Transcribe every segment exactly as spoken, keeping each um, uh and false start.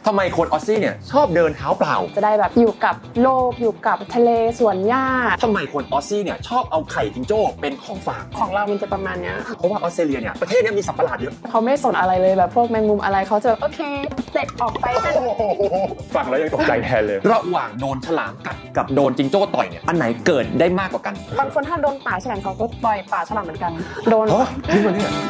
ทำไมคนออสซี่เนี่ยชอบเดินเท้าเปล่าจะได้แบบอยู่กับโลกอยู่กับทะเลสวนหญ้าทำไมคนออสซี่เนี่ยชอบเอาไข่จิงโจ้เป็นของฝากของเรามันจะประมาณนี้เพราะว่าออสเตรเลียเนี่ยประเทศนี้มีสัตว์ประหลาดเยอะเขาไม่สนอะไรเลยแบบพวกแมงมุมอะไรเขาจะโอเคเด็ดออกไปกันฟังแล้วยังตกใจแทนเลยระหว่างโดนฉลามกัดกับโดนจิงโจ้ต่อยเนี่ยอันไหนเกิดได้มากกว่ากันบางคนถ้าโดนป่าฉลามเขาก็ต่อยป่าฉลามเหมือนกันโดนนี่มันเนี่ย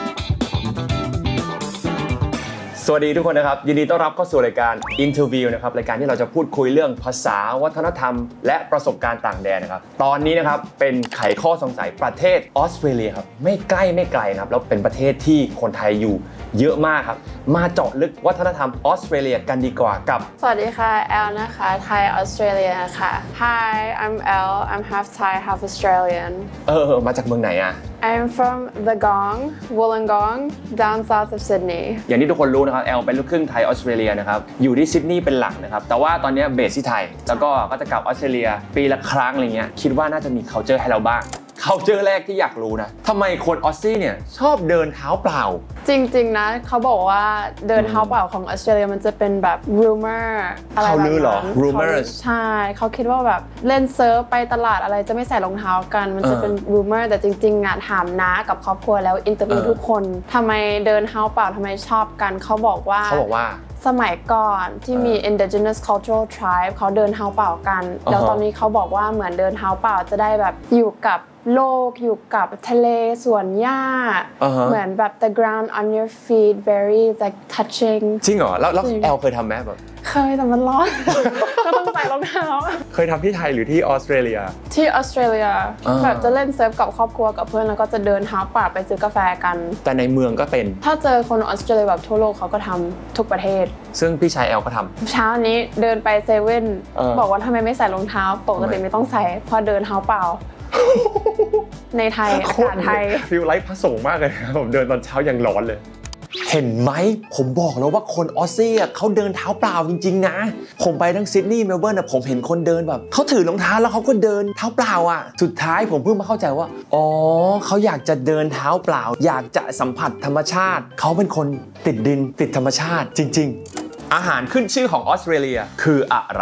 สวัสดีทุกคนนะครับยินดีต้อนรับเข้าสู่รายการ Interview นะครับรายการที่เราจะพูดคุยเรื่องภาษาวัฒนธรรมและประสบการณ์ต่างแดนนะครับตอนนี้นะครับเป็นไขข้อสงสัยประเทศออสเตรเลียครับไม่ใกล้ไม่ไกลนะครับแล้วเป็นประเทศที่คนไทยอยู่เยอะมากครับมาเจาะลึกวัฒนธรรมออสเตรเลียกันดีกว่ากับสวัสดีค่ะแอลนะคะไทยออสเตรเลียค่ะ Hi I'm Elle I'm half Thai half Australian เออมาจากเมืองไหนอะ I'm from the Gong Wollongong down south of Sydney อย่างที่ทุกคนรู้นะครับแอลเป็นลูกครึ่งไทยออสเตรเลียนะครับอยู่ที่ซิดนีย์เป็นหลักนะครับแต่ว่าตอนนี้เบสที่ไทยแล้วก็ก็จะกลับออสเตรเลียปีละครั้งอะไรเงี้ยคิดว่าน่าจะมี culture ให้เราบ้าง culture แรกที่อยากรู้นะทำไมคนออสซี่เนี่ยชอบเดินเท้าเปล่าจริงๆนะเขาบอกว่าเดินเท้าเปล่าของออสเตรเลียมันจะเป็นแบบ rumor อะไรแบบนั้น rumors ใช่เขาคิดว่าแบบเล่นเซิร์ฟไปตลาดอะไรจะไม่ใส่รองเท้ากันมันจะเป็น rumor แต่จริงๆอ่ะถามน้ากับครอบครัวแล้วอินเตอร์วิวทุกคนทำไมเดินเท้าเปล่าทำไมชอบกันเขาบอกว่าเขาบอกว่าสมัยก่อนที่มี indigenous cultural tribe เขาเดินเท้าเปล่ากันแล้วตอนนี้เขาบอกว่าเหมือนเดินเท้าเปล่าจะได้แบบอยู่กับโลกอยู่กับทะเลสวนหญ้า uh-huh. เหมือนแบบ the ground on your feet very like touching จริงเหรอแล้วแล้วแอลเคยทำไหมแบบเคยแต่มันร้อน ก็ต้องใส่รองเท้าเคยทำที่ไทยหรือที่ออสเตรเลียที่ออสเตรเลีย uh-huh. แบบจะเล่นเซิร์ฟกับครอบครัวกับเพื่อนแล้วก็จะเดินเท้าเปล่าไปซื้อกาแฟกันแต่ในเมืองก็เป็นถ้าเจอคนออสเตรเลียแบบทั่วโลกเขาก็ทำทุกประเทศซึ่งพี่ชายแอลก็ทำเช้านี้เดินไปเซเว่นบอกว่าทำไมไม่ใส่รองเท้าปกติไม่ต้องใส่พอเดินเท้าเปล่าในไทยอากาศไทยฟิลไลฟ์พระสงฆ์มากเลยครับผมเดินตอนเช้ายังร้อนเลยเห็นไหมผมบอกแล้วว่าคนออสซี่เขาเดินเท้าเปล่าจริงๆนะผมไปทั้งซิดนีย์เมลเบิร์นผมเห็นคนเดินแบบเขาถือรองเท้าแล้วเขาก็เดินเท้าเปล่าอ่ะสุดท้ายผมเพิ่งมาเข้าใจว่าอ๋อเขาอยากจะเดินเท้าเปล่าอยากจะสัมผัสธรรมชาติเขาเป็นคนติดดินติดธรรมชาติจริงๆอาหารขึ้นชื่อของออสเตรเลียคืออะไร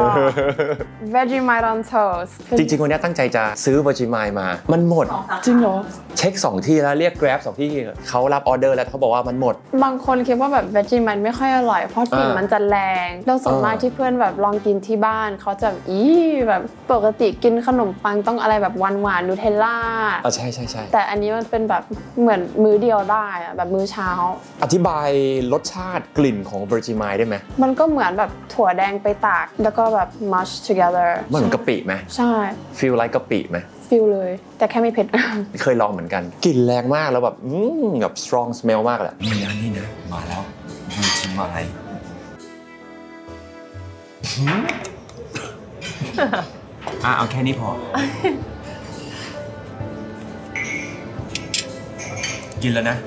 Vegemite on toast จริงๆวันนี้ตั้งใจจะซื้อ Vegemite มามันหมดจริงเหรอเช็คสองที่แล้วเรียก Grab สองที่เขารับออเดอร์แล้วเขาบอกว่ามันหมดบางคนคิดว่าแบบ Vegemite ไม่ค่อยอร่อยเพราะกลิ่นมันจะแรงแล้วส่วนมากที่เพื่อนแบบลองกินที่บ้านเขาจะอีแบบปกติกินขนมปังต้องอะไรแบบหวานๆนูเทลล่าอ๋อใช่ใช่ใช่แต่อันนี้มันเป็นแบบเหมือนมื้อเดียวได้อะแบบมื้อเช้าอธิบายรสชาติกลิ่นของ Vegemiteได้ไหมมันก็เหมือนแบบถั่วแดงไปตากแล้วก็แบบ mush together มันเหมือนกะปิไหมใช่ feel like กะปิไหม feel เลยแต่แค่ไม่เผ็ดเคยลองเหมือนกันกลิ่นแรงมากแล้วแบบอืมแบบ strong smell มากเลยนี่นะนี่นะมาแล้ว Vegemite อ่ะเอาแค่นี้พอกินแล้วนะ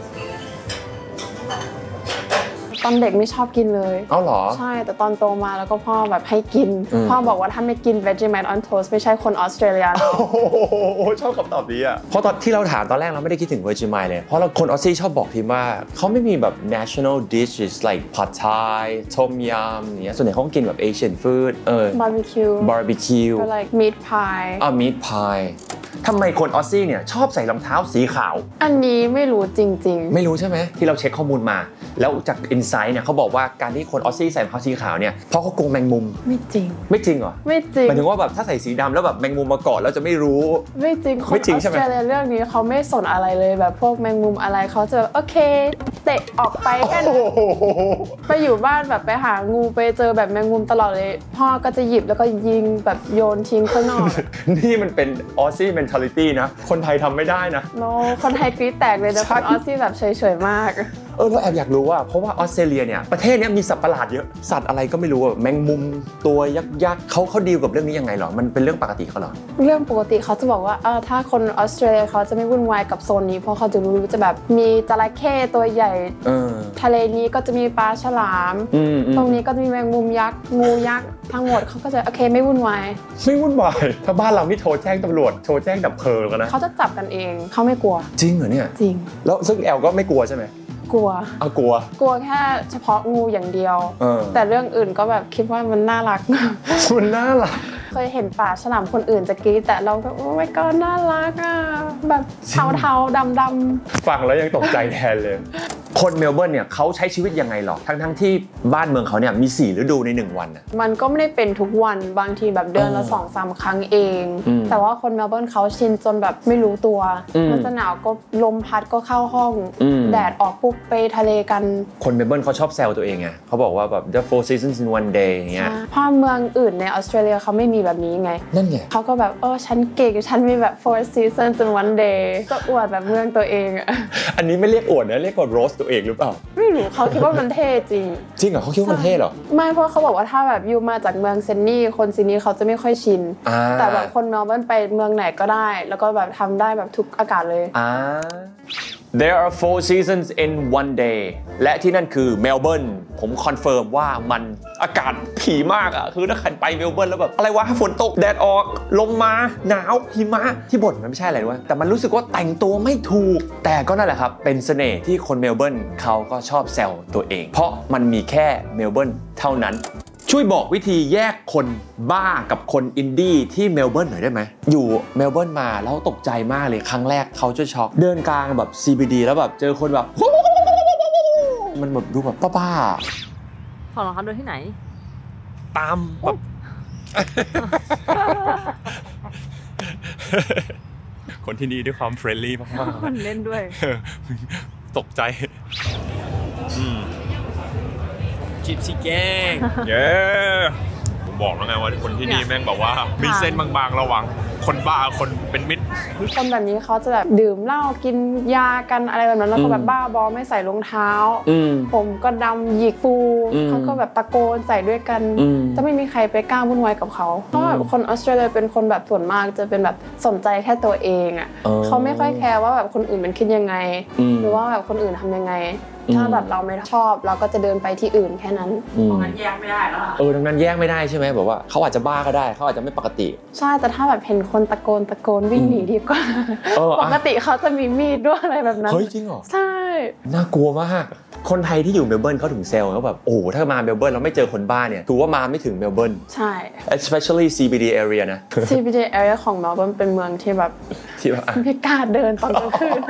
ตอนเด็กไม่ชอบกินเลยเอ้าเหรอใช่แต่ตอนโตมาแล้วก็พ่อแบบให้กินพ่อบอกว่าถ้าไม่กิน Vegemite on toast ไม่ใช่คนออสเตรเลียโอ้ชอบคำตอบนี้อ่ะเพราะตอนที่เราถามตอนแรกเราไม่ได้คิดถึง Vegemite เลยเพราะเราคนออสซี่ชอบบอกทีว่าเขาไม่มีแบบ national dishes like pad thai tom yum เนี่ยส่วนใหญ่เขากินแบบ Asian food เออ barbecue barbecue or like meat pie อ่ะ meat pieทำไมคนออสซี่เนี่ยชอบใส่รองเท้าสีขาวอันนี้ไม่รู้จริงๆไม่รู้ใช่ไหมที่เราเช็คข้อมูลมาแล้วจากอินไซต์เนี่ยเขาบอกว่าการที่คนออสซี่ใส่รองเท้าสีขาวเนี่ยเพราะเขากลัวแมงมุมไม่จริงไม่จริงเหรอไม่จริงหมายถึงว่าแบบถ้าใส่สีดำแล้วแบบแมงมุมมาเกาะแล้วจะไม่รู้ไม่จริงคนออสเตรเลียเรื่องนี้เขาไม่สนอะไรเลยแบบพวกแมงมุมอะไรเขาจะโอเคเตะออกไปแค่ไปอยู่บ้านแบบไปหางูไปเจอแบบแมงมุมตลอดเลยพ่อก็จะหยิบแล้วก็ยิงแบบโยนทิ้งข้างนอกนี่มันเป็นออสซี่ mentality นะคนไทยทำไม่ได้นะโน no, คนไทยกรี๊ดแตกเลยแต่คนออสซี่แบบเฉยๆมากเออแล้วแอบอยากรู้ว่าเพราะว่าออสเตรเลียเนี่ยประเทศนี้มีสัตว์ประหลาดเยอะสัตว์อะไรก็ไม่รู้แมงมุมตัวยักษ์ๆเขาเขาดีลกับเรื่องนี้ยังไงหรอมันเป็นเรื่องปกติเขาหรอเรื่องปกติเขาจะบอกว่าเออถ้าคนออสเตรเลียเขาจะไม่วุ่นวายกับโซนนี้เพราะเขาจะรู้จะแบบมีจระเข้ตัวใหญ่ทะเลนี้ก็จะมีปลาฉลามตรงนี้ก็จะมีแมงมุมยักษ์งูยักษ์ทั้งหมดเขาก็จะโอเคไม่วุ่นวายไม่วุ่นวายถ้าบ้านเรานี่โทรแจ้งตำรวจโทรแจ้งดับเพลิงกันนะเขาจะจับกันเองเขาไม่กลัวจริงเหรอเนี่ยจริงแล้วซึ่งแอลก็ไม่กลัวใช่ไหมกลัวอ่ะกลัวกลัวแค่เฉพาะงูอย่างเดียวแต่เรื่องอื่นก็แบบคิดว่ามันน่ารักมันน่ารักเคยเห็นป่าฉลามคนอื่นจะกรี๊ดแต่เราก็โอ้ยก็น่ารักอ่ะแบบเทาๆดำๆฟังแล้วยังตกใจแทนเลยคนเมลเบิร์นเนี่ยเขาใช้ชีวิตยังไงหรอทั้งๆที่บ้านเมืองเขาเนี่ยมีสี่ฤดูในหนึ่งวันอ่ะมันก็ไม่ได้เป็นทุกวันบางทีแบบเดือนละสองสามครั้งเองแต่ว่าคนเมลเบิร์นเขาชินจนแบบไม่รู้ตัวมันจะหนาวก็ลมพัดก็เข้าห้องแดดออกปุ๊บไปทะเลกันคนเมลเบิร์นเขาชอบแซวตัวเองไงเขาบอกว่าแบบ the four seasons in one day อย่างเงี้ยเพราะเมืองอื่นในออสเตรเลียเขาไม่มีแบบนี้ไงนั่นไงเขาก็แบบเออฉันเก่งฉันมีแบบ four seasons in one day จะอวดแบบเมืองตัวเองอะอันนี้ไม่เรียกอวดนะเรียกว่าโรสตัวเองหรือเปล่าไม่รู้เขาคิดว่ามันเท่จริงจริงเหรอเขาคิดว่ามันเท่เหรอไม่เพราะเขาบอกว่าถ้าแบบอยู่มาจากเมืองเซนนี่คนซิดนีย์เขาจะไม่ค่อยชินแต่แบบคนเมลเบิร์นไปเมืองไหนก็ได้แล้วก็แบบทำได้แบบทุกอากาศเลยอ่า There are four seasons in one day และที่นั่นคือเมลเบิร์นผมคอนเฟิร์มว่ามันอากาศผีมากอ่ะคือถ้าใครไปเมลเบิร์นแล้วแบบอะไรวะฝนตกแดดออกลมมาหนาวหิมะที่บ่นมันไม่ใช่อะไรด้วยแต่มันรู้สึกว่าแต่งตัวไม่ถูกแต่ก็นั่นแหละครับเป็นเสน่ห์ที่คนเมลเบิร์นเขาก็ชอบแซวตัวเองเพราะมันมีแค่เมลเบิร์นเท่านั้นช่วยบอกวิธีแยกคนบ้ากับคนอินดี้ที่เมลเบิร์นหน่อยได้ไหมอยู่เมลเบิร์นมาแล้วตกใจมากเลยครั้งแรกเขาจะช็อกเดินกลางแบบ ซี บี ดี แล้วแบบเจอคนแบบมันแบบดูแบบป้าๆถอดรองเท้าเดินที่ไหนตามแบบคนที่นี่ด้วยความเฟรนลี่มากๆคนเล่นด้วยตกใจจิปซี่แกงเย้ผมบอกแล้วไงว่าคนที่นี่แม่งแบบว่ามีเส้นบางๆระหว่างคนบ้าคนเป็นมิตรคนแบบนี้เขาจะแบบดื่มเหล้ากินยากันอะไรแบบนั้นแล้วก็แบบบ้าบอไม่ใส่รองเท้าผมก็ดำหยิกฟูเขาก็แบบตะโกนใส่ด้วยกันจะไม่มีใครไปกล้าวุ่นวายกับเขาเพราะแบบคนออสเตรเลียเป็นคนแบบส่วนมากจะเป็นแบบสนใจแค่ตัวเองอ่ะเขาไม่ค่อยแคร์ว่าแบบคนอื่นมันคิดยังไงหรือว่าแบบคนอื่นทำยังไงถ้าแบบเราไม่ชอบเราก็จะเดินไปที่อื่นแค่นั้นตรงนั้นแยกไม่ได้แล้วเออตรงนั้นแยกไม่ได้ใช่ไหมแบบว่าเขาอาจจะบ้าก็ได้เขาอาจจะไม่ปกติใช่แต่ถ้าแบบเห็นคนตะโกนตะโกนวิ่งหนีดีกว่าปกติเขาจะมีมีดด้วยอะไรแบบนั้นเฮ้ยจริงเหรอใช่น่ากลัวมากคนไทยที่อยู่เมลเบิร์นเขาถึงเซลเขาแบบโอ้ถ้ามาเมลเบิร์นเราไม่เจอคนบ้าเนี่ยถือว่ามาไม่ถึงเมลเบิร์นใช่ especially ซี บี ดี area นะซี บี ดี area ของเมลเบิร์นเป็นเมืองที่แบบที่แบบไม่กล้าเดินตอนกลางคืน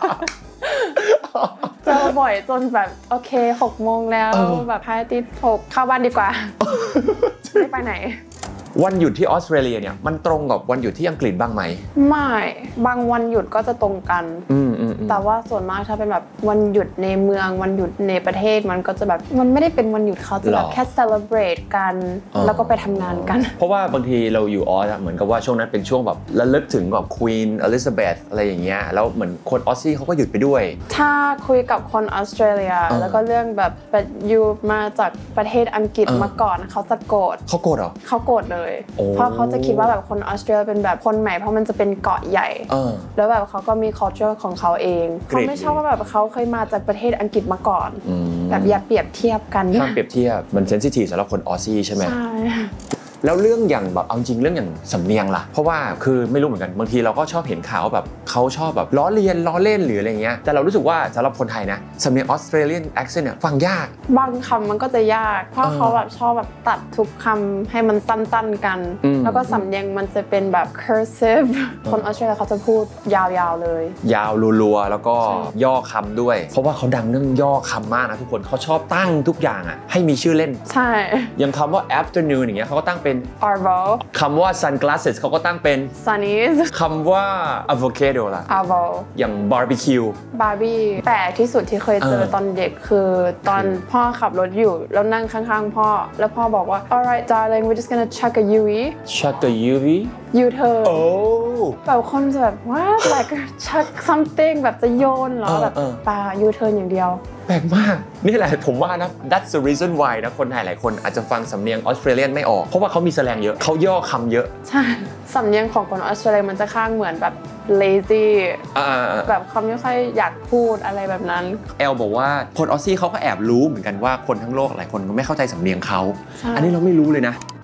เจอบ่อยจนแบบโอเคหกโมงแล้วแบบพายติดหกเข้าบ้านดีกว่าไม่ไปไหนวันหยุดที่ออสเตรเลียเนี่ยมันตรงกับวันหยุดที่อังกฤษบ้างไหมไม่บางวันหยุดก็จะตรงกันแต่ว่าส่วนมากถ้าเป็นแบบวันหยุดในเมืองวันหยุดในประเทศมันก็จะแบบมันไม่ได้เป็นวันหยุดเขาจะแบบแค่ celebrate กันแล้วก็ไปทำงานกันเพราะว่าบางทีเราอยู่ออสเหมือนกับว่าช่วงนั้นเป็นช่วงแบบระลึกถึงแบบ Queen Elizabeth อะไรอย่างเงี้ยแล้วเหมือนคนออสซี่เขาก็หยุดไปด้วยถ้าคุยกับคนออสเตรเลียแล้วก็เรื่องแบบอยู่มาจากประเทศอังกฤษมาก่อนเขาจะโกรธเขาโกรธเหรอเขาโกรธเลยเพราะเขาจะคิดว่าแบบคนออสเตรเลียเป็นแบบคนใหม่เพราะมันจะเป็นเกาะใหญ่แล้วแบบเขาก็มี culture ของเขาเองเขาไม่ชอบว่าแบบเขาเคยมาจากประเทศอังกฤษมาก่อนแบบอย่าเปรียบเทียบกันห้ามเปรียบเทียบมันเซนซิทีฟสำหรับคนออสซี่ใช่ไหมใช่แล้วเรื่องอย่างแบบเอาจริงเรื่องอย่างสำเนียงล่ะเพราะว่าคือไม่รู้เหมือนกันบางทีเราก็ชอบเห็นข่าวแบบเขาชอบแบบล้อเลียนล้อเล่นหรืออะไรเงี้ยแต่เรารู้สึกว่าสำหรับคนไทยนะสำเนียงออสเตรเลียนแอคเซนต์เนี่ยฟังยากบางคำมันก็จะยากเพราะเขาแบบชอบแบบตัดทุกคำให้มันสั้นๆกันแล้วก็สำเนียงมันจะเป็นแบบ cursive คนออสเตรเลียเขาจะพูดยาวๆเลยยาวรัวๆแล้วก็ย่อคำด้วยเพราะว่าเขาดังเรื่องย่อคำมากนะทุกคนเขาชอบตั้งทุกอย่างอ่ะให้มีชื่อเล่นใช่อย่างคำว่า afternoon อย่างเงี้ยเขาก็ตั้งเป็น arvo คำว่า sunglasses เขาก็ตั้งเป็น sunnies คำว่า avocado ล่ะ avo อย่าง barbecue barbie แปลกที่สุดที่เคยเจอตอนเด็กคือตอนพ่อขับรถอยู่แล้วนั่งข้างๆพ่อแล้วพ่อบอกว่า alright darling we're just gonna chuck a U-turn chuck a U-turn U-turn โอ้แบบคนจะแบบ what like chuck something แบบจะโยนเหรอแบบป่า U-turn อย่างเดียวแปลกมากนี่แหละผมว่านะ that's the reason why นะคนไทยหลายคนอาจจะฟังสำเนียงออสเตรเลียนไม่ออกเพราะว่าเขามีแสแลงเยอะเขาย่อคำเยอะใช่สำเนียงของคนออสเตรเลียมันจะข้างเหมือนแบบ lazy แบบเขาไม่ค่อยอยากพูดอะไรแบบนั้นแอลบอกว่าคนออสซี่เขาก็แอบรู้เหมือนกันว่าคนทั้งโลกหลายคนก็ไม่เข้าใจสำเนียงเขาอันนี้เราไม่รู้เลยนะ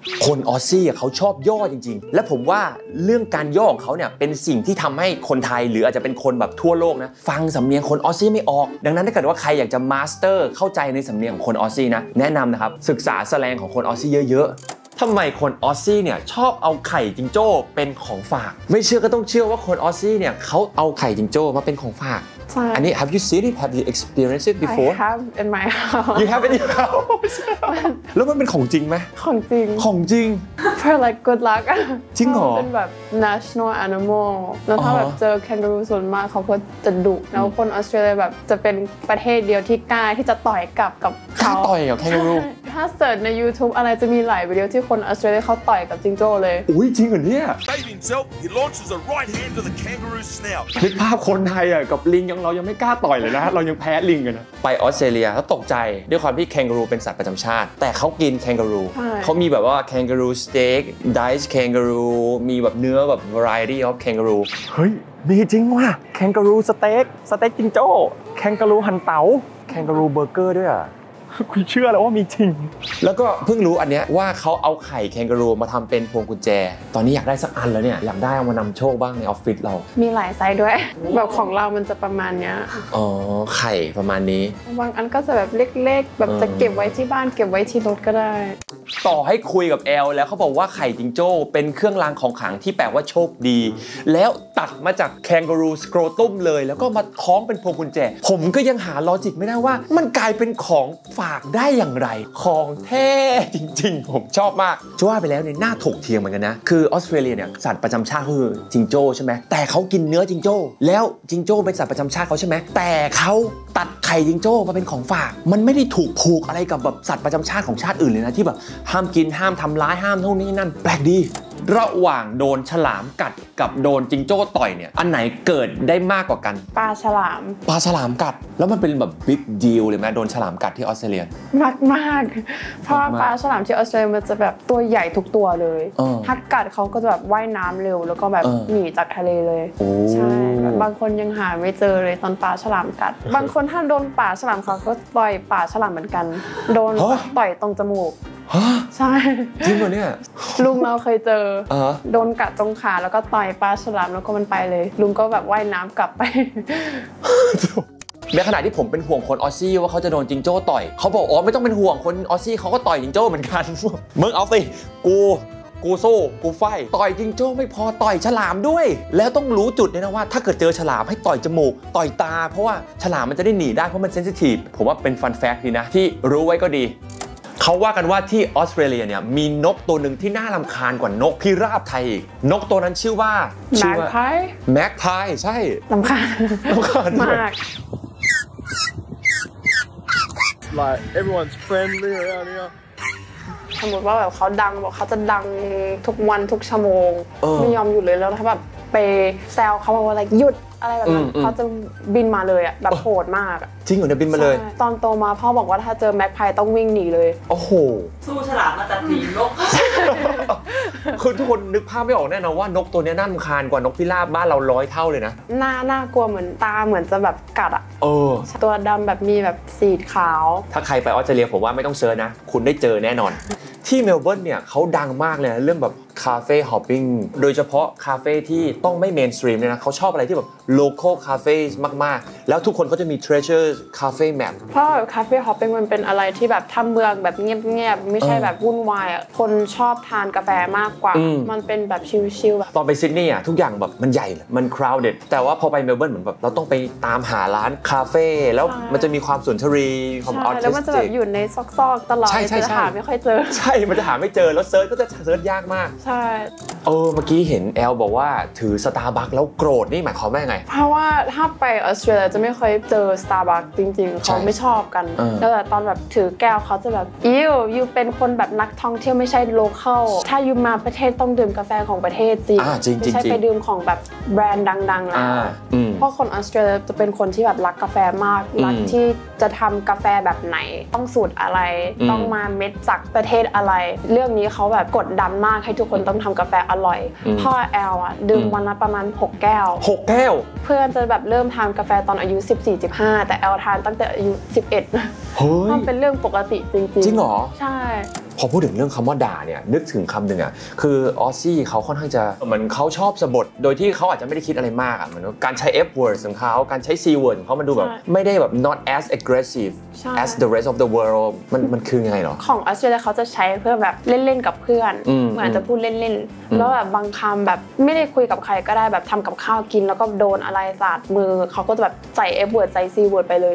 คนออสซี่เขาชอบย่อจริงๆและผมว่าเรื่องการย่อของเขาเนี่ยเป็นสิ่งที่ทำให้คนไทยหรืออาจจะเป็นคนแบบทั่วโลกนะฟังสำเนียงคนออสซี่ไม่ออกดังนั้นถ้าเกิดว่าใครอยากจะมาสเตอร์เข้าใจในสำเนียงของคนออสซี่นะแนะนำนะครับศึกษาแสแลงของคนออสซี่เยอะๆทำไมคนออสซี่เนี่ยชอบเอาไข่จิงโจ้เป็นของฝากไม่เชื่อก็ต้องเชื่อว่าคนออสซี่เนี่ยเขาเอาไข่จิงโจ้มาเป็นของฝากอันนี้ have you seen it have you experienced it before I have in my house you have it in your house แล้วมันเป็นของจริงไหมของจริงของจริง for like good luck จริงเหรอเป็นแบบ national animal แล้วถ้าแบบเจอแคนการูส่วนมากเขาก็จะดุแล้วคนออสเตรเลียแบบจะเป็นประเทศเดียวที่กล้าที่จะต่อยกลับกับเขาต่อยกับแคนการูถ้าเสิร์ชใน YouTube อะไรจะมีหลายวิดีโอที่คนออสเตรเลียเขาต่อยกับจิงโจ้เลยอุ้ยจริงเหรอเนี่ย Saving himself, he launches a right hand to the kangaroo's snout. นึกภาพคนไทยอ่ะกับลิงยังเรายังไม่กล้าต่อยเลยนะเรายังแพ้ลิงกันนะไปออสเตรเลียแล้วตกใจด้วยความที่แคนการูเป็นสัตว์ประจำชาติแต่เขากินแคนการูเขามีแบบว่าแคนการูสเต็กไดซ์แคนการูมีแบบเนื้อแบบ variety of kangaroo เฮ้ยมีจริงว่ะแคนการูสเต็กสเต็กจิงโจ้แคนการูหั่นเต๋าแคนการูเบอร์เกอร์ด้วยอ่ะคุณเชื่อแล้วว่ามีจริงแล้วก็เพิ่งรู้อันเนี้ยว่าเขาเอาไข่แคนการูมาทำเป็นพวงกุญแจตอนนี้อยากได้สักอันแล้วเนี่ยอยากได้เอามานำโชคบ้างในออฟฟิศเรามีหลายไซส์ด้วยแบบของเรามันจะประมาณเนี้ยอ๋อไข่ประมาณนี้บางอันก็จะแบบเล็กๆแบบจะเก็บไว้ที่บ้านเก็บไว้ที่รถก็ได้ต่อให้คุยกับแอลแล้วเขาบอกว่าไข่จิงโจ้เป็นเครื่องรางของขลังที่แปลว่าโชคดีแล้วตัดมาจากแคนการูสโครตุมเลยแล้วก็มาคล้องเป็นพวงกุญแจผมก็ยังหาลอจิกไม่ได้ว่ามันกลายเป็นของฝากได้อย่างไรของแท้จริงๆผมชอบมากจะว่าไปแล้วเนี่ยน่าถกเถียงเหมือนกันนะคือออสเตรเลียเนี่ยสัตว์ประจำชาติคือจิงโจ้ใช่ไหมแต่เขากินเนื้อจิงโจ้แล้วจิงโจ้เป็นสัตว์ประจำชาติเขาใช่ไหมแต่เขาตัดไข่จิงโจ้มาเป็นของฝากมันไม่ได้ถูกผูกอะไรกับแบบสัตว์ประจำชาติของชาติอื่นเลยนะที่แบบห้ามกินห้ามทำร้ายห้ามเท่านี้นั่นแปลกดีระหว่างโดนฉลามกัดกับโดนจิงโจ้ต่อยเนี่ยอันไหนเกิดได้มากกว่ากันปลาฉลามปลาฉลามกัดแล้วมันเป็นแบบบิ๊กดีลเลยไหมโดนฉลามกัดที่ออสเตรเลียมากมากเพราะปลาฉลามที่ออสเตรเลียมันจะแบบตัวใหญ่ทุกตัวเลยถ้ากัดเขาก็จะแบบว่ายน้ำเร็วแล้วก็แบบหนีจากทะเลเลยใช่บางคนยังหาไม่เจอเลยตอนปลาฉลามกัดบางคนถ้าโดนปลาฉลามเขาก็ต่อยปลาฉลามเหมือนกันโดนต่อยตรงจมูกใช่จริงเหรอเนี่ยลุงเราเคยเจอโดนกัดตรงขาแล้วก็ต่อยปลาฉลามแล้วก็มันไปเลยลุงก็แบบว่ายน้ำกลับไปในขณะที่ผมเป็นห่วงคนออสซี่ว่าเขาจะโดนจิงโจ้ต่อยเขาบอกอ๋อไม่ต้องเป็นห่วงคนออสซี่เขาก็ต่อยจิงโจ้เหมือนกันมึงเอาสิกูกูสู้กูไฟต่อยจิงโจ้ไม่พอต่อยฉลามด้วยแล้วต้องรู้จุดเนี่ยนะว่าถ้าเกิดเจอฉลามให้ต่อยจมูกต่อยตาเพราะว่าฉลามมันจะได้หนีได้เพราะมันเซนซิทีฟผมว่าเป็นฟันแฟกต์ดีนะที่รู้ไว้ก็ดีเขาว่ากันว่าที่ออสเตรเลียเนี่ยมีนกตัวหนึ่งที่น่ารำคาญกว่านกพิราบไทยอีกนกตัวนั้นชื่อว่าแม็กไพร์แม็กไพร์ใช่รำคาญรำคาญมาก Like everyone's friendly around here สมมติว่าแบบเขาดังบอกเขาจะดังทุกวันทุกชั่วโมงไม่ยอมหยุดเลยแล้วถ้าแบบไปแซวเขาบอกว่าอะไรหยุดอะไรแบบนั้นเขาจะบินมาเลยอ่ะแบบโหดมากจริงเหรอเนี่ยบินมาเลยตอนโตมาพ่อบอกว่าถ้าเจอแม็กไพร์ต้องวิ่งหนีเลยโอ้โหสู้ฉลามมาตัดหนีนกคือทุกคนนึกภาพไม่ออกแน่นอนว่านกตัวนี้น่ารำคาญกว่านกพิราบบ้านเราร้อยเท่าเลยนะหน้าน่ากลัวเหมือนตาเหมือนจะแบบกัดอ่ะเออตัวดำแบบมีแบบสีขาวถ้าใครไปออสเตรเลียผมว่าไม่ต้องเซิร์ชนะคุณได้เจอแน่นอนที่เมลเบิร์นเนี่ยเขาดังมากเลยนะเรื่องแบบคาเฟ่ฮอปปิ้งโดยเฉพาะคาเฟ่ที่ต้องไม่เมนสตรีมเลยนะเขาชอบอะไรที่แบบโลคอลคาเฟ่มากๆแล้วทุกคนก็จะมี treasure cafe map เพราะคาเฟ่ฮอปปิ้งมันเป็นอะไรที่แบบทำเมืองแบบเงียบๆไม่ใช่แบบวุ่นวายอ่ะคนชอบทานกาแฟมากกว่ามันเป็นแบบชิลๆแบบตอนไปซิดนีย์อ่ะทุกอย่างแบบมันใหญ่มัน crowded แต่ว่าพอไปเมลเบิร์นเหมือนแบบเราต้องไปตามหาร้านคาเฟ่แล้วมันจะมีความสุนทรีความ artistic แล้วมันจะแบบอยู่ในซอกๆตลอดจะหาไม่ค่อยเจอใช่มันจะหาไม่เจอแล้วเซิร์ชก็จะเซิร์ชยากมากใช่เออเมื่อกี้เห็นแอลบอกว่าถือ Starbucks แล้วโกรธนี่หมายความว่าไงเพราะว่าถ้าไปออสเตรเลียจะไม่เคยเจอ Starbucks จริงๆเขาไม่ชอบกันแล้วแต่ตอนแบบถือแก้วเขาจะแบบอิวยูเป็นคนแบบนักท่องเที่ยวไม่ใช่โลคอลถ้ายูมาประเทศต้องดื่มกาแฟของประเทศจริงไม่ใช่ไปดื่มของแบบแบรนด์ดังๆแล้วเพราะคนออสเตรเลียจะเป็นคนที่แบบรักกาแฟมากรักที่จะทำกาแฟแบบไหนต้องสูตรอะไรต้องมาเม็ดจากประเทศอะไรเรื่องนี้เขาแบบกดดันมากให้ทุกคนต้องทำกาแฟอร่อยพ่อแอลอ่ะดื่มวันละประมาณหกแก้วหกแก้วเพื่อนจะแบบเริ่มทานกาแฟตอนอายุ สิบสี่ สิบห้า แต่แอลทานตั้งแต่อายุสิบเอ็ดมันเป็นเรื่องปกติจริงๆจริงเหรอใช่พอพูดถึงเรื่องคำว่าด่าเนี่ยนึกถึงคำหนึ่งอ่ะคือออสซี่เขาค่อนข้างจะเหมือนเขาชอบสะบดโดยที่เขาอาจจะไม่ได้คิดอะไรมากอ่ะเหมือนการใช้ F word ของเขาการใช้ C word ของเขามันดูแบบไม่ได้แบบ not as aggressive as the rest of the world มันมันคือไงหรอของออสเตรเลียเขาจะใช้เพื่อแบบเล่นๆกับเพื่อนเหมือนจะพูดเล่นๆแล้วแบบบางคำแบบไม่ได้คุยกับใครก็ได้แบบทำกับข้าวกินแล้วก็โดนอะไรสาดมือเขาก็จะแบบใส่ F word ใส่ C word ไปเลย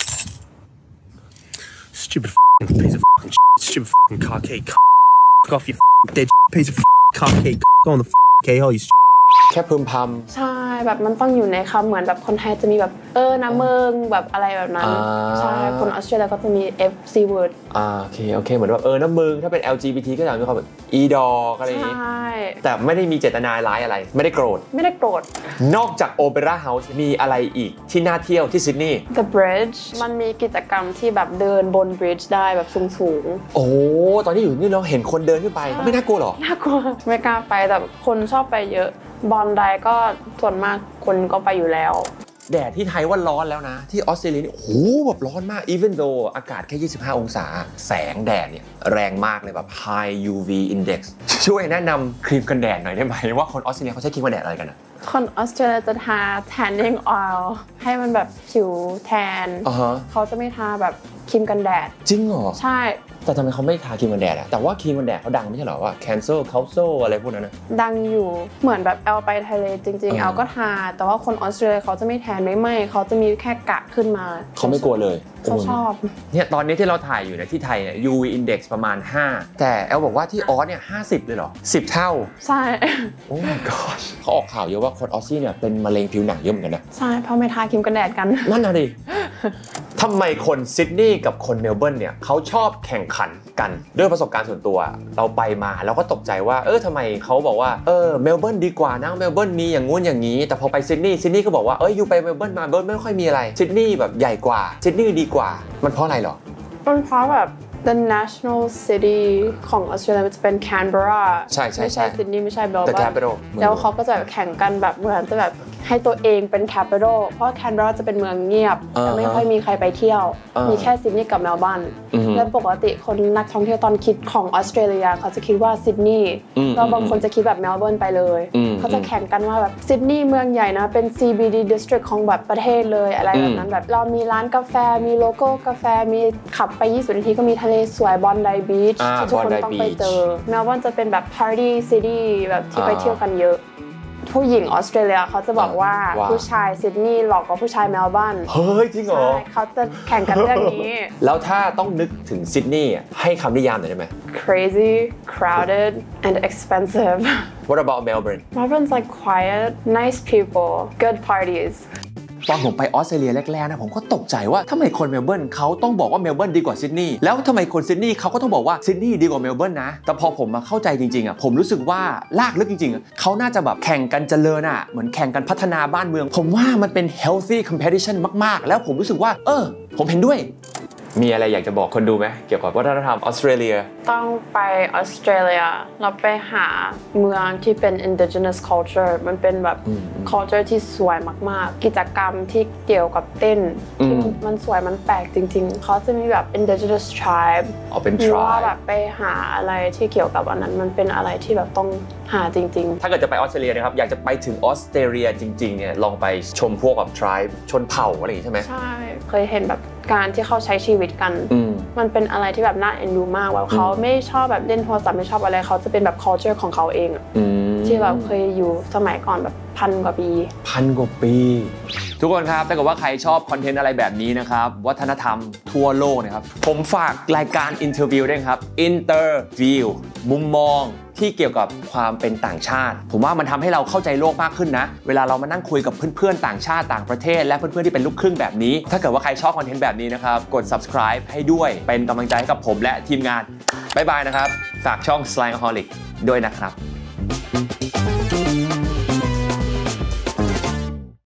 Stupid piece of stupid cockhead off your dead piece of cockhead on the K-hole you แค่พึมพำใช่แบบมันต้องอยู่ในคำเหมือนแบบคนไทยจะมีแบบเออนะเมืองแบบอะไรแบบนั้นใช่คนออสเตรเลียก็จะมี F C word อ่าโอเคโอเคเหมือนแบบเออนะมึงถ้าเป็น แอล จี บี ที ก็จะมีความแบบอีดออะไรอย่างงี้ใช่แต่ไม่ได้มีเจตนาร้ายอะไรไม่ได้โกรธไม่ได้โกรธนอกจากโอเปร่าเฮาส์มีอะไรอีกที่น่าเที่ยวที่ซิดนีย์ The Bridge มันมีกิจกรรมที่แบบเดินบน bridge ได้แบบสูงๆโอ้ตอนที่อยู่นี่เราเห็นคนเดินขึ้นไปไม่น่ากลัวหรอน่ากลัวไม่กล้าไปแต่คนชอบไปเยอะบอนไดก็ส่วนมากคนก็ไปอยู่แล้วแดดที่ไทยว่าร้อนแล้วนะที่ออสเตรเลียนี่โอ้โหแบบร้อนมาก even though อากาศแค่ยี่สิบห้าองศาแสงแดดเนี่ยแรงมากเลยแบบ high ยู วี index ช่วยแนะนำครีมกันแดดหน่อยได้ไหมว่าคนออสเตรเลียเขาใช้ครีมกันแดดอะไรกันนะคนออสเตรเลียจะทา tanning oil ให้มันแบบผิวแทน uh-huh. เขาจะไม่ทาแบบครีมกันแดดจริงเหรอใช่แต่ทำไมเขาไม่ทาครีมกันแดดอะแต่ว่าครีมกันแดดเขาดังไม่ใช่เหรอว่า cancel cancel อะไรพวกนั้นนะดังอยู่เหมือนแบบแอลไปทะเลจริงๆแอลก็ทาแต่ว่าคนออสเตรเลียเขาจะไม่แทนไม่ไหมเขาจะมีแค่กะขึ้นมาเขาไม่กลัวเลยเขาชอบเนี่ยตอนนี้ที่เราถ่ายอยู่เนี่ยที่ไทยเนี่ย ยู วี index ประมาณห้าแต่แอลบอกว่าที่ออสเนี่ยห้าสิบเลยเหรอสิบเท่าใช่โอ้ my gosh เขาออกข่าวเยอะว่าคนออสซี่เนี่ยเป็นมะเร็งผิวหนังเยอะเหมือนกันนะใช่เพราะไม่ทาครีมกันแดดกันนั่นน่ะดิทำไมคนซิดนีย์กับคนเมลเบิร์นเนี่ยเขาชอบแข่งขันกันด้วยประสบการณ์ส่วนตัวเราไปมาเราก็ตกใจว่าเออทำไมเขาบอกว่าเออเมลเบิร์นดีกว่านะเมลเบิร์นมีอย่างงู้นอย่างนี้แต่พอไปซิดนีย์ซิดนีย์ก็บอกว่าเอ้ยอยู่ไปเมลเบิร์นมาเมลเบิร์นไม่ค่อยมีอะไรซิดนีย์แบบใหญ่กว่าซิดนีย์ดีกว่ามันเพราะอะไรหรอมันเพราะแบบ the national city ของออสเตรเลียมันจะเป็นแคนเบราใช่ใช่ไม่ใช่ซิดนีย์ไม่ใช่เมลเบิร์น The capital แล้วเขาก็จะแข่งกันแบบเหมือนจะแบบให้ตัวเองเป็น capital เพราะแคนเบราจะเป็นเมืองเงียบแต่ไม่ค่อยมีใครไปเที่ยวมีแค่ซิดนีย์กับเมลเบิร์นและปกติคนนักท่องเที่ยวตอนคิดของออสเตรเลียเขาจะคิดว่าซิดนีย์แล้วบางคนจะคิดแบบเมลเบิร์นไปเลยเขาจะแข่งกันว่าแบบซิดนีย์เมืองใหญ่นะเป็น ซี บี ดี district ของแบบประเทศเลยอะไรแบบนั้นแบบเรามีร้านกาแฟมีโลโก้กาแฟมีขับไปยี่สิบนาทีก็มีทะเลสวยบอนไดบีชที่ทุกคนต้องไปเจอเมลเบิร์นจะเป็นแบบ party city แบบที่ไปเที่ยวกันเยอะผู้หญิงออสเตรเลียเขาจะบอกว่าผู้ชายซิดนีย์หลอกกว่าผู้ชายเมลเบิร์นเฮ้ยจริงเหรอใช่เขาจะแข่งกันเรื่องนี้แล้วถ้าต้องนึกถึงซิดนีย์ให้คำนิยามหน่อยได้ไหม crazy crowded and expensive What about Melbourne Melbourne's like quiet nice people good parties ตอนผมไปออสเตรเลียแรกๆนะผมก็ตกใจว่าทำไมคนเมลเบิร์นเขาต้องบอกว่าเมลเบิร์นดีกว่าซิดนีย์แล้วทำไมคนซิดนีย์เขาก็ต้องบอกว่าซิดนีย์ดีกว่าเมลเบิร์นนะแต่พอผมมาเข้าใจจริงๆอ่ะผมรู้สึกว่าลากลึกจริงๆเขาน่าจะแบบแข่งกันเจริญอ่ะเหมือนแข่งกันพัฒนาบ้านเมืองผมว่ามันเป็น healthy competition มากๆแล้วผมรู้สึกว่าเออผมเห็นด้วยมีอะไรอยากจะบอกคนดูไหมเกี่ยวกับวัฒนธรรมออสเตรเลียต้องไปออสเตรเลียเราไปหาเมืองที่เป็น indigenous culture มันเป็นแบบ culture ที่สวยมากๆกิจกรรมที่เกี่ยวกับเต้นที่มันสวยมันแปลกจริงๆเขาจะมีแบบ indigenous tribe อ๋อเป็น tribe หรือว่าแบบไปหาอะไรที่เกี่ยวกับอันนั้นมันเป็นอะไรที่แบบต้องหาจริงๆถ้าเกิดจะไปออสเตรเลียนะครับอยากจะไปถึงออสเตรเลียจริงๆเนี่ยลองไปชมพวกแบบ tribe ชนเผ่าอะไรอย่างนี้ใช่ไหมใช่เคยเห็นแบบการที่เขาใช้ชีวิตกันมันเป็นอะไรที่แบบน่าเอ็นดูมากว่าเขาไม่ชอบแบบเล่นโทรศัพท์ไม่ชอบอะไรเขาจะเป็นแบบ culture ของเขาเองที่แบบเคยอยู่สมัยก่อนแบบพันกว่าปีพันกว่าปีทุกคนครับถ้าเกิดว่าใครชอบคอนเทนต์อะไรแบบนี้นะครับวัฒนธรรมทั่วโลกนะครับผมฝากรายการอินเทอร์วิวด้วยครับ Interview มุมมองที่เกี่ยวกับความเป็นต่างชาติผมว่ามันทำให้เราเข้าใจโลกมากขึ้นนะเวลาเรามานั่งคุยกับเพื่อนๆต่างชาติต่างประเทศและเพื่อนๆที่เป็นลูกครึ่งแบบนี้ถ้าเกิดว่าใครชอบคอนเทนต์แบบนี้นะครับกด subscribe ให้ด้วยเป็นกำลังใจให้กับผมและทีมงานบ๊ายบายนะครับฝากช่อง Slangaholic ด้วยนะครับ